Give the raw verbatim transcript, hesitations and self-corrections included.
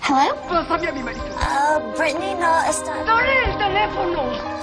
Hello? Pásame a mi marido. Uh, Brittany no está... ¡Dale el teléfono!